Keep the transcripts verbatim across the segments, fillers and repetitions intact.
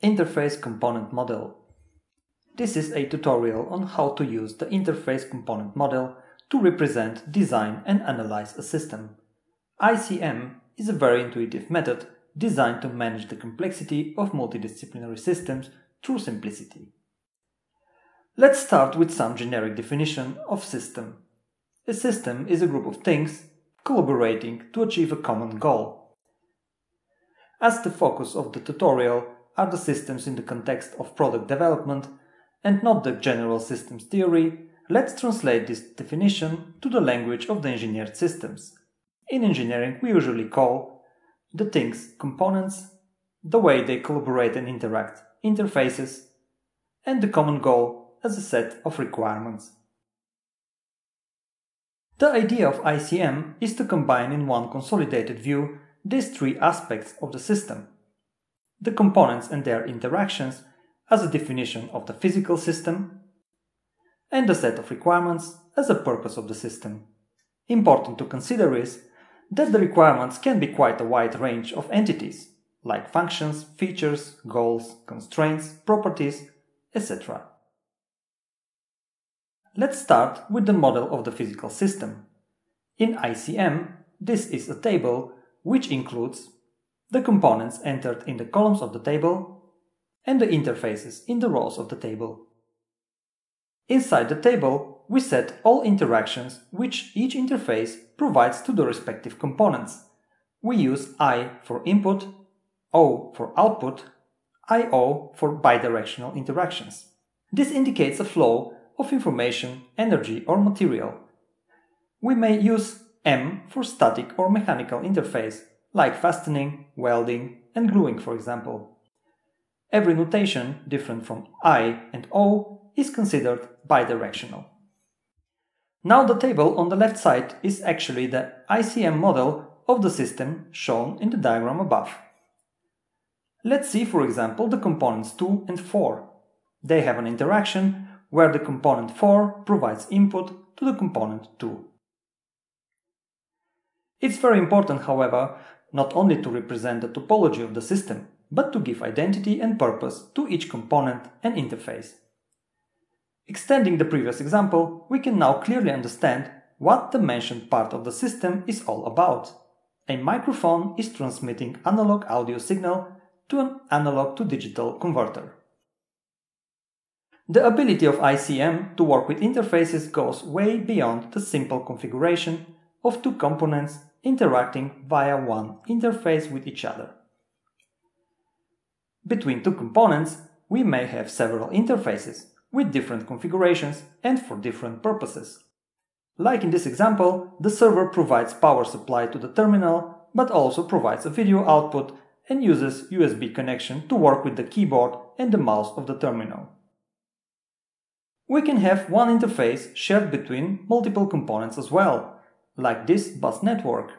Interface Component Model. This is a tutorial on how to use the Interface Component Model to represent, design and analyze a system. I C M is a very intuitive method designed to manage the complexity of multidisciplinary systems through simplicity. Let's start with some generic definition of system. A system is a group of things collaborating to achieve a common goal. As the focus of the tutorial are the systems in the context of product development and not the general systems theory, let's translate this definition to the language of the engineered systems. In engineering, we usually call the things components, the way they collaborate and interact, interfaces, and the common goal as a set of requirements. The idea of I C M is to combine in one consolidated view these three aspects of the system: the components and their interactions as a definition of the physical system, and the set of requirements as a purpose of the system. Important to consider is that the requirements can be quite a wide range of entities, like functions, features, goals, constraints, properties, et cetera. Let's start with the model of the physical system. In I C M, this is a table which includes the components entered in the columns of the table and the interfaces in the rows of the table. Inside the table, we set all interactions which each interface provides to the respective components. We use I for input, O for output, I O for bidirectional interactions. This indicates a flow of information, energy or material. We may use M for static or mechanical interface, like fastening, welding and gluing, for example. Every notation different from I and O is considered bidirectional. Now the table on the left side is actually the I C M model of the system shown in the diagram above. Let's see, for example, the components two and four. They have an interaction where the component four provides input to the component two. It's very important, however, not only to represent the topology of the system, but to give identity and purpose to each component and interface. Extending the previous example, we can now clearly understand what the mentioned part of the system is all about. A microphone is transmitting analog audio signal to an analog to digital converter. The ability of I C M to work with interfaces goes way beyond the simple configuration of two components interacting via one interface with each other. Between two components, we may have several interfaces with different configurations and for different purposes. Like in this example, the server provides power supply to the terminal, but also provides a video output and uses U S B connection to work with the keyboard and the mouse of the terminal. We can have one interface shared between multiple components as well, like this bus network.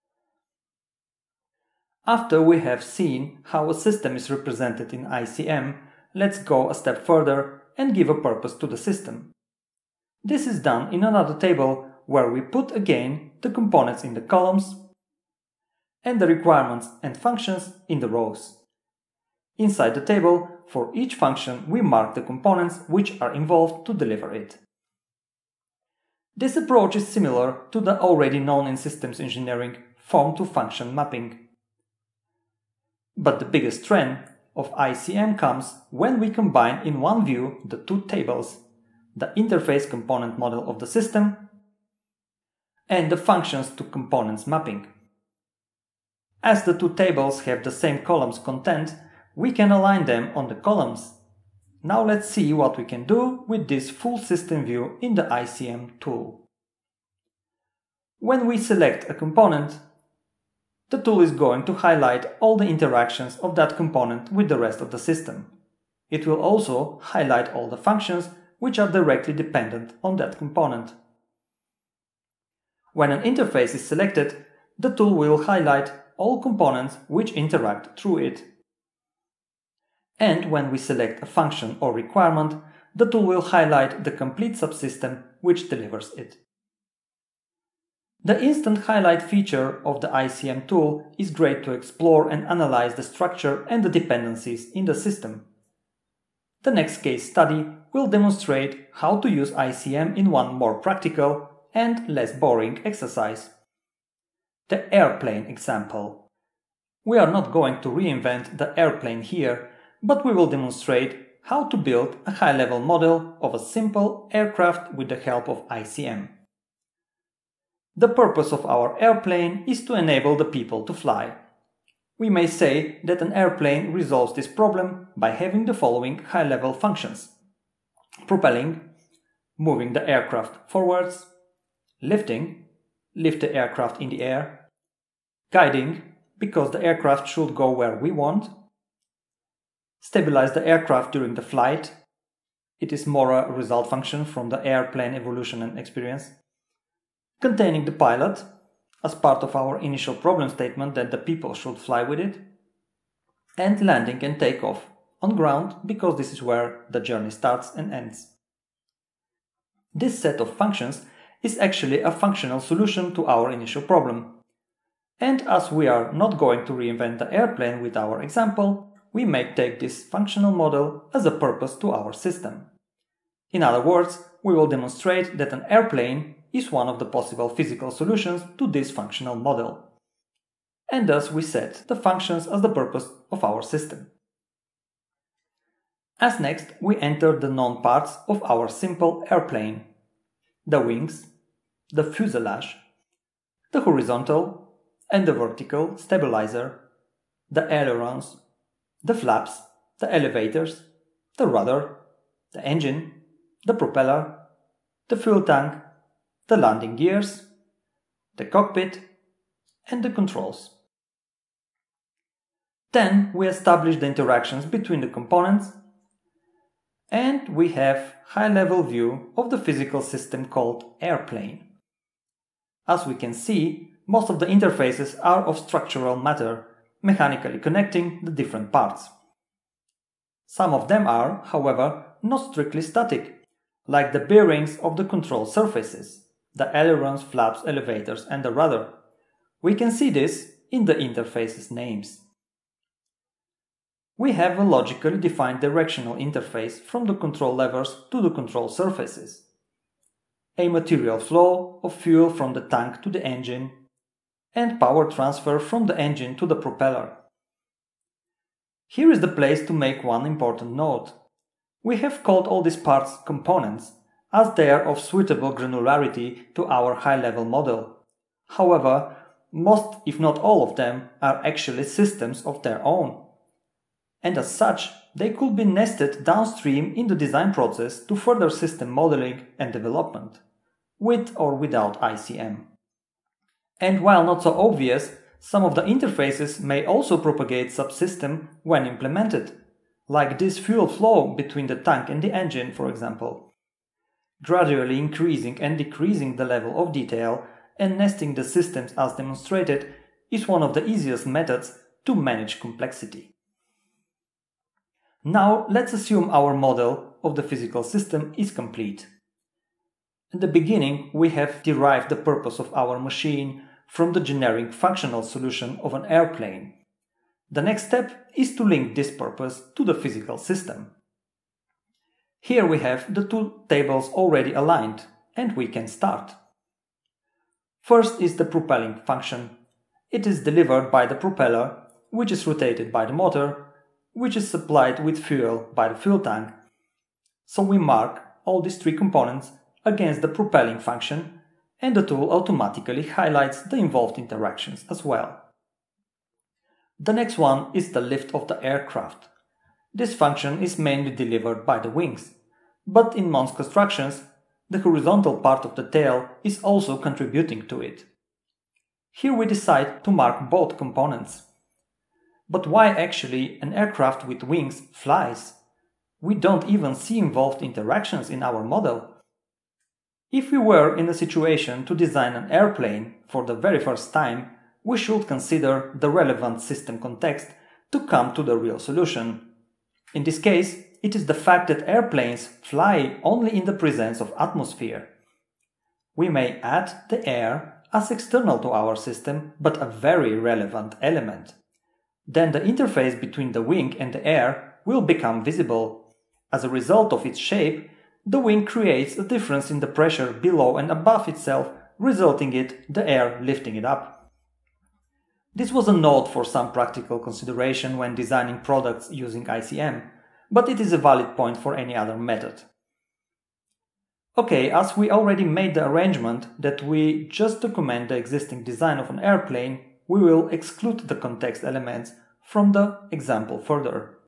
After we have seen how a system is represented in I C M, let's go a step further and give a purpose to the system. This is done in another table where we put again the components in the columns and the requirements and functions in the rows. Inside the table, for each function we mark the components which are involved to deliver it. This approach is similar to the already known in systems engineering form-to-function mapping. But the biggest trend of I C M comes when we combine in one view the two tables, the interface component model of the system and the functions to components mapping. As the two tables have the same columns content, we can align them on the columns. Now let's see what we can do with this full system view in the I C M tool. When we select a component, the tool is going to highlight all the interactions of that component with the rest of the system. It will also highlight all the functions which are directly dependent on that component. When an interface is selected, the tool will highlight all components which interact through it. And when we select a function or requirement, the tool will highlight the complete subsystem which delivers it. The instant highlight feature of the I C M tool is great to explore and analyze the structure and the dependencies in the system. The next case study will demonstrate how to use I C M in one more practical and less boring exercise. The airplane example. We are not going to reinvent the airplane here, but we will demonstrate how to build a high-level model of a simple aircraft with the help of I C M. The purpose of our airplane is to enable the people to fly. We may say that an airplane resolves this problem by having the following high-level functions: propelling, moving the aircraft forwards; lifting, lift the aircraft in the air; guiding, because the aircraft should go where we want; stabilize the aircraft during the flight. It is more a result function from the airplane evolution and experience. Containing the pilot, as part of our initial problem statement that the people should fly with it. And landing and takeoff on ground, because this is where the journey starts and ends. This set of functions is actually a functional solution to our initial problem. And as we are not going to reinvent the airplane with our example, we may take this functional model as a purpose to our system. In other words, we will demonstrate that an airplane is one of the possible physical solutions to this functional model. And thus we set the functions as the purpose of our system. As next, we enter the known parts of our simple airplane: the wings, the fuselage, the horizontal and the vertical stabilizer, the ailerons, the flaps, the elevators, the rudder, the engine, the propeller, the fuel tank, the landing gears, the cockpit, and the controls. Then we establish the interactions between the components, and we have high-level view of the physical system called airplane. As we can see, most of the interfaces are of structural matter, mechanically connecting the different parts. Some of them are, however, not strictly static, like the bearings of the control surfaces, the ailerons, flaps, elevators, and the rudder. We can see this in the interface's names. We have a logically defined directional interface from the control levers to the control surfaces, a material flow of fuel from the tank to the engine, and power transfer from the engine to the propeller. Here is the place to make one important note. We have called all these parts components, as they are of suitable granularity to our high-level model. However, most, if not all of them, are actually systems of their own. And as such, they could be nested downstream in the design process to further system modeling and development, with or without I C M. And while not so obvious, some of the interfaces may also propagate subsystem when implemented, like this fuel flow between the tank and the engine, for example. Gradually increasing and decreasing the level of detail and nesting the systems as demonstrated is one of the easiest methods to manage complexity. Now let's assume our model of the physical system is complete. At the beginning, we have derived the purpose of our machine from the generic functional solution of an airplane. The next step is to link this purpose to the physical system. Here we have the two tables already aligned, and we can start. First is the propelling function. It is delivered by the propeller, which is rotated by the motor, which is supplied with fuel by the fuel tank. So we mark all these three components against the propelling function, and the tool automatically highlights the involved interactions as well. The next one is the lift of the aircraft. This function is mainly delivered by the wings, but in most constructions, the horizontal part of the tail is also contributing to it. Here we decide to mark both components. But why actually an aircraft with wings flies? We don't even see involved interactions in our model. If we were in a situation to design an airplane for the very first time, we should consider the relevant system context to come to the real solution. In this case, it is the fact that airplanes fly only in the presence of atmosphere. We may add the air as external to our system, but a very relevant element. Then the interface between the wing and the air will become visible. As a result of its shape, the wing creates a difference in the pressure below and above itself, resulting in the air lifting it up. This was a note for some practical consideration when designing products using I C M, but it is a valid point for any other method. Okay, as we already made the arrangement that we just document the existing design of an airplane, we will exclude the context elements from the example further.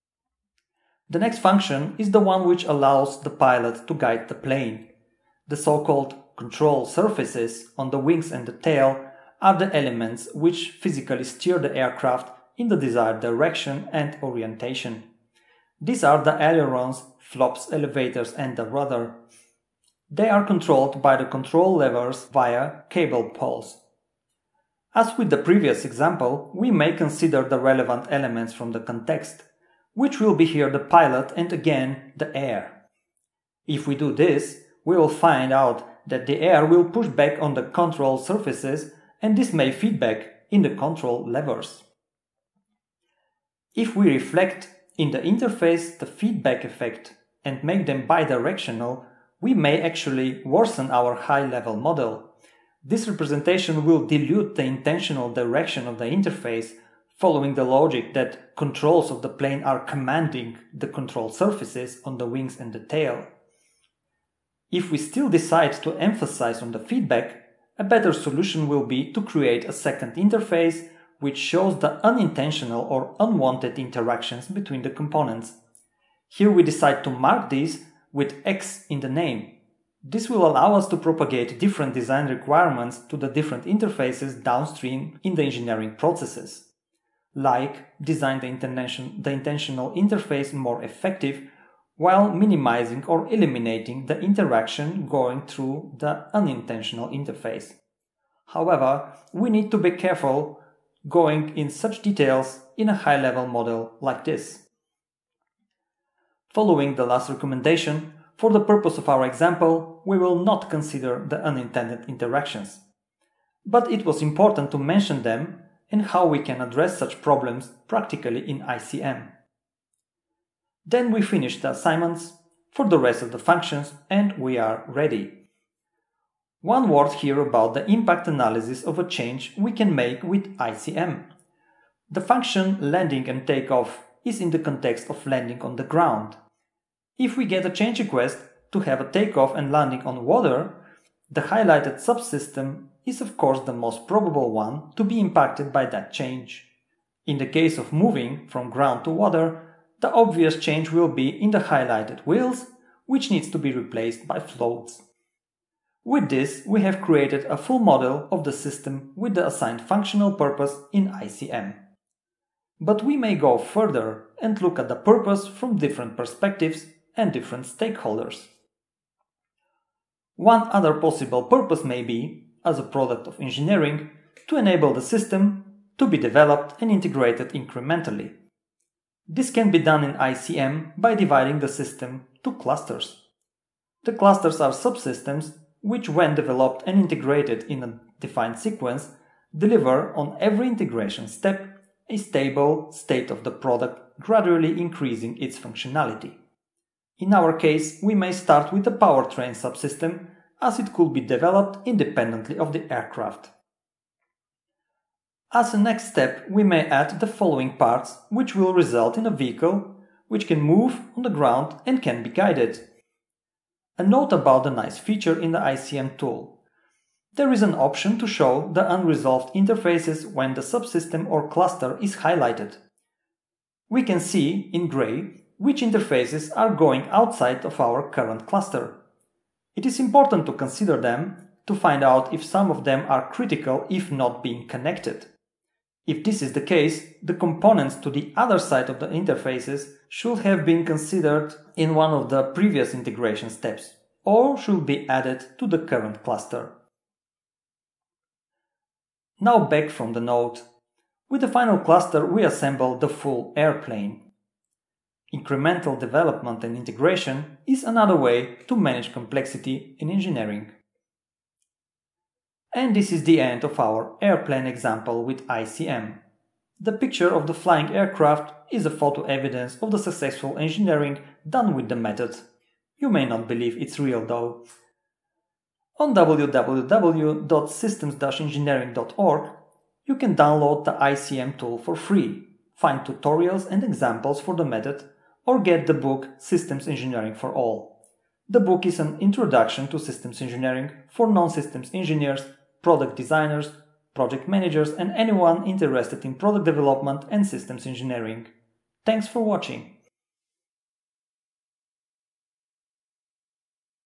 The next function is the one which allows the pilot to guide the plane. The so-called control surfaces on the wings and the tail are the elements which physically steer the aircraft in the desired direction and orientation. These are the ailerons, flaps, elevators and the rudder. They are controlled by the control levers via cable poles. As with the previous example, we may consider the relevant elements from the context, which will be here the pilot and again the air. If we do this, we will find out that the air will push back on the control surfaces and this may feed back in the control levers. If we reflect in the interface the feedback effect and make them bidirectional, we may actually worsen our high-level model. This representation will dilute the intentional direction of the interface, following the logic that controls of the plane are commanding the control surfaces on the wings and the tail. If we still decide to emphasize on the feedback, a better solution will be to create a second interface which shows the unintentional or unwanted interactions between the components. Here we decide to mark these with X in the name. This will allow us to propagate different design requirements to the different interfaces downstream in the engineering processes, like design the, intention, the intentional interface more effective while minimizing or eliminating the interaction going through the unintentional interface. However, we need to be careful going in such details in a high-level model like this. Following the last recommendation, for the purpose of our example, we will not consider the unintended interactions. But it was important to mention them and how we can address such problems practically in I C M. Then we finish the assignments for the rest of the functions and we are ready. One word here about the impact analysis of a change we can make with I C M. The function landing and takeoff is in the context of landing on the ground. If we get a change request to have a takeoff and landing on water, the highlighted subsystem is of course the most probable one to be impacted by that change. In the case of moving from ground to water, the obvious change will be in the highlighted wheels, which needs to be replaced by floats. With this, we have created a full model of the system with the assigned functional purpose in I C M. But we may go further and look at the purpose from different perspectives and different stakeholders. One other possible purpose may be, as a product of engineering, to enable the system to be developed and integrated incrementally. This can be done in I C M by dividing the system to clusters. The clusters are subsystems which, when developed and integrated in a defined sequence, deliver on every integration step a stable state of the product, gradually increasing its functionality. In our case, we may start with the powertrain subsystem, as it could be developed independently of the aircraft. As a next step, we may add the following parts, which will result in a vehicle which can move on the ground and can be guided. A note about the nice feature in the I C M tool. There is an option to show the unresolved interfaces when the subsystem or cluster is highlighted. We can see in gray which interfaces are going outside of our current cluster. It is important to consider them to find out if some of them are critical if not being connected. If this is the case, the components to the other side of the interfaces should have been considered in one of the previous integration steps, or should be added to the current cluster. Now back from the note. With the final cluster, we assemble the full airplane. Incremental development and integration is another way to manage complexity in engineering. And this is the end of our airplane example with I C M. The picture of the flying aircraft is a photo evidence of the successful engineering done with the method. You may not believe it's real though. On w w w dot systems dash engineering dot org, you can download the I C M tool for free, find tutorials and examples for the method, or get the book Systems Engineering for All. The book is an introduction to systems engineering for non-systems engineers, product designers, project managers, and anyone interested in product development and systems engineering. Thanks for watching.